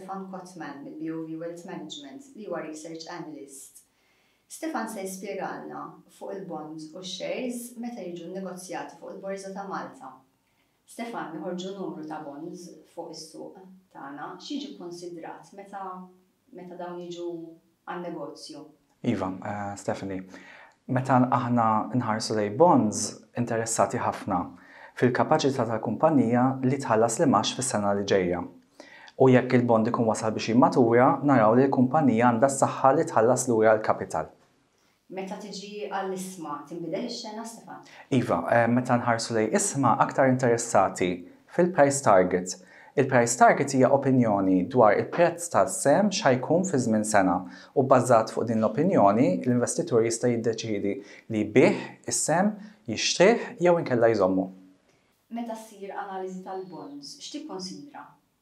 Stefan Kotman mill-BOV Wealth Management li huwa Research Analyst. Stefan se jispjegalna fuq il-bonds u shares meta jiġu negozjati fuq il-Borża ta' Malta. Stefan, ħorġu numru ta' bonds fuq is-suq tagħna, x'jiġi konsidrat meta dawn jiġu għan-negozju? Iva, Stephanie, meta aħna nħarsu lejn bonds interessati ħafna fil-kapaċità tal-kumpanija li tħallas l-imax fis-sena li ġejja. U jekk il-bond ikun wasal biex jimmatura, naraw li l-kumpanija għandha s-saħħa li tħallas lura l-kapital. Meta tiġi għall-isma, tinbidel ix-xena, Stefan? Iva, meta nħarsu lejn isma aktar interessati fil-price target. Il-price target hija opinjoni dwar il-prezz tal-sem x'ħajkun fi żmien sena u bbażat fuq din l-opinjoni l-investitur jista' jiddeċiedi li jbih is-sem, jixtrih jew inkella jżommu. Meta ssir analiżi tal-bonds, x'tikkonsidra?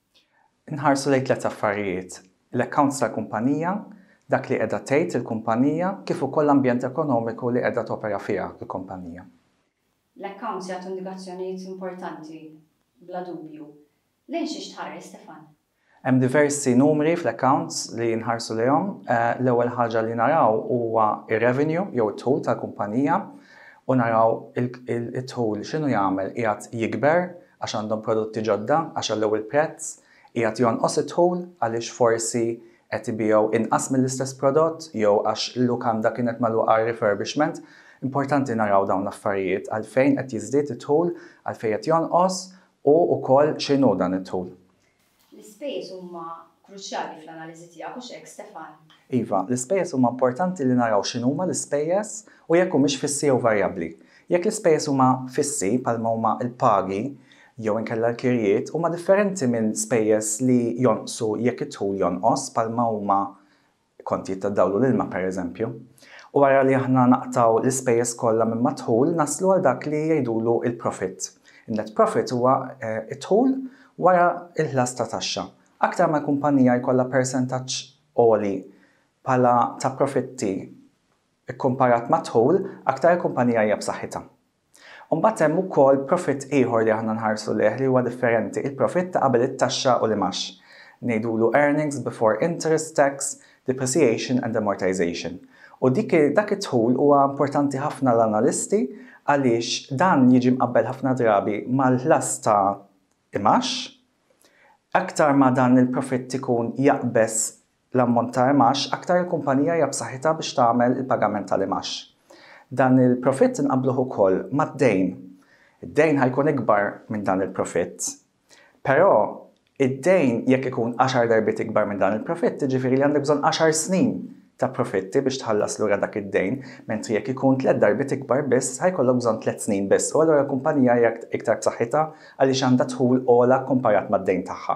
Nħarsu lejn tliet affarijiet: l-accounts tal-kumpanija, dak li qiegħda tgħid il-kumpanija, kif ukoll l-ambjent ekonomiku li qiegħda topera fiha il-kumpanija. L-accounts jagħtu indikazzjonijiet importanti, bla dubju. Lejn xi tħares, Stefan? Hemm diversi numri fl-accounts li nħarsu lejhom. L-ewwel ħaġa li naraw huwa ir-revenue jew it-tul tal-kumpanija u naraw it-tul x'inhu jagħmel qiegħed jikber għax għandhom prodotti ġodda għax l-ewwel prezz, qiegħed jonqos it-tul għaliex forsi qed ibigħu inqas mill-istess prodott jew għax l-lukanda kienet magħluqa refurbishment. Importanti naraw dawn l-affarijiet għalfejn qed jiżdied it-tul, għalfejn qed jonqos u wkoll x'inhu dan it-tul. L-ispejjeż huma kruċjali fl-analiżi tiegħek u x'hekk, Stefan? Iva, l-ispejjeż huma importanti li naraw x'inhuma l-ispejjeż u jekk humiex fissi jew varjabbli. Jekk l-ispejjeż huma fissi bħalma huma l-pagi jew inkella l-kirjiet huma differenti minn spejjeż li jonqsu jekk it-tul jonqos bħalma huma kontijiet tad-dawlu l-ilma pereżempju. U wara li aħna naqtaw l-ispejjeż kollha minn madħul naslu għal dak li jgħidulu il-profit. Il-net profit huwa it-tul wara il-ħlas ta' taxxa. Aktar ma kumpanija jkollha persentaġġ għoli bħala ta' profitti ikkomparat madħul, aktar il-kumpanija hija b'saħħitha. Mbagħad hemm ukoll profit ieħor li aħna nħarsu leh li huwa differenti, il-profit ta' qabel it-taxxa u l-imax. Ngħidulu earnings before interest, tax, depreciation and amortization. U dak it-tħul huwa importanti ħafna l-analisti għaliex dan jiġi mqabbel ħafna drabi mal-ħlas ta' imax. Aktar ma dan il-profit ikun jaqbes l-ammont ta' imax, aktar il-kumpanija hija b'saħħitha biex tagħmel il-pagament tal-imax. Dan il-profit inqabluh ukoll mad-dejn. Id-dejn ħajkun ikbar minn dan il-profit. Però id-dejn jekk ikun 10 darbiet ikbar minn dan il-profit, jiġifieri li għandek bżonn 10 snin ta' profitti biex tħallas lura dak id-dejn, mentri jekk ikun 3 darbiet ikbar biss, ħajkollok bżonn 3 snin biss. U allura l-kumpanija hija iktar b'saħħitha għaliex għandha dħul ogħla komparat mad-dejn tagħha.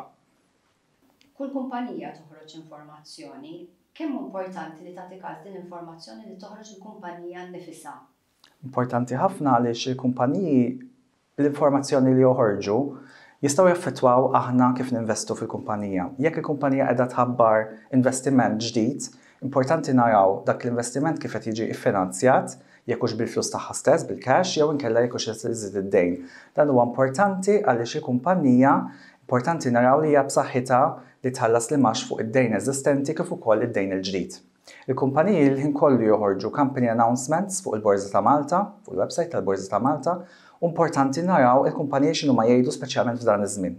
Kull kumpanija toħroġ informazzjoni. Kemm importanti li tagħti każ din l-informazzjoni li toħroġ il-kumpanija nnifisha? Importanti ħafna għaliex il-kumpaniji l-informazzjoni li joħorġu jistgħu jaffettwaw aħna kif ninvestu fil-kumpanija. Jekk il-kumpanija qiegħda tħabbar investiment ġdid, importanti naraw dak l-investiment kif qed jiġi iffinanzjat, jekk hux bil-flus tagħha stess, bil-cash, jew inkella jekk hux iżid id-dejn. Dan huwa importanti għaliex il-kumpanija importanti naraw li hija b'saħħitha li tħallas l-imax fuq id-dejn eżistenti kif ukoll id-dejn il-ġdid. Il-kumpaniji l-ħin kollu joħorġu company announcements fuq il-Borża ta' Malta, fuq il-website tal-Borża ta' Malta, u importanti naraw il-kumpaniji x'inhu ma jgħidu speċjalment f'dan iż-żmien.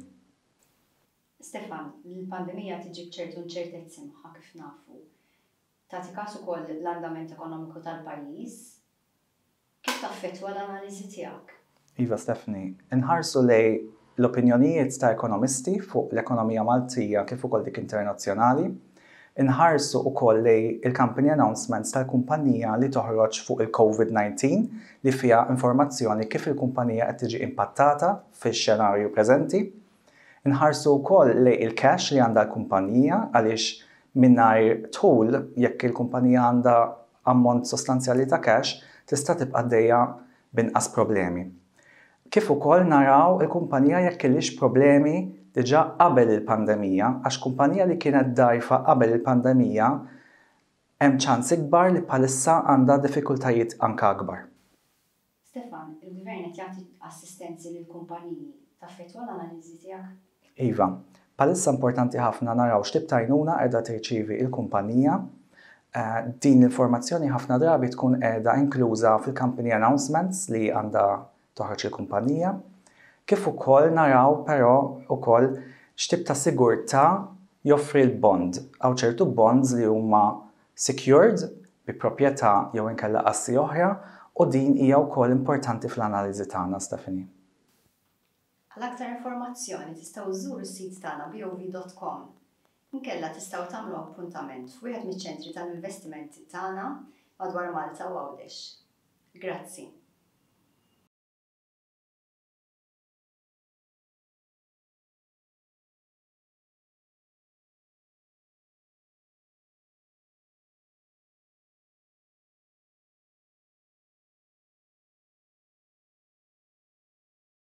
Stefan, il-pandemija tiġi b'ċertu inċertezzi magħha kif nafu. Tagħti każ ukoll l-andament ekonomiku tal-pajjiż. Kif taffettwa l-analiżi tiegħek? Iva Stephanie, inħarsu lej l-opinjonijiet ta' ekonomisti fuq l-ekonomija Maltija kif ukoll dik internazzjonali, inħarsu wkoll lej il-company announcements tal-kumpanija li toħroġ fuq il-COVID-19 li fiha informazzjoni kif il-kumpanija qed tiġi impattata fix-xenarju preżenti. Inħarsu wkoll lej il-cash li għandha l-kumpanija għaliex mingħajr tul jekk il-kumpanija għandha ammont sostanzjali ta' cash tista' tibqa' dejja b'inqas problemi. Kif ukoll naraw il-kumpanija jekk kellix problemi diġà qabel il-pandemija, għax kumpanija li kienet dgħajfa qabel il-pandemija hemm ċans ikbar li bħalissa għandha diffikultajiet anke akbar. Stefan, il-gvern qed jagħti assistenzi lill-kumpaniji taffettwa l-analiżi tiegħek? Iva, Palissa importanti ħafna naraw x'tib ta' għajnuna qiegħda tirċievi il-kumpanija. Din l-informazzjoni ħafna drabi tkun qiegħda inkluża fil-company announcements li għandha toħroġ il-kumpanija. Kif ukoll naraw però ukoll x'tib ta' sigurtà joffri l-bond. Hawn ċertu bonds li huma secured bi proprjetà jew inkella assi oħra u din hija wkoll importanti fl-analiżi tagħna, Stephanie. Għal aktar informazzjoni tistgħu żżuru s-sit tagħna bov.com. Inkella tistgħu tagħmlu appuntament f'wieħed miċ-ċentri tal-investimenti tagħna madwar Malta u Għawdex. Grazzi.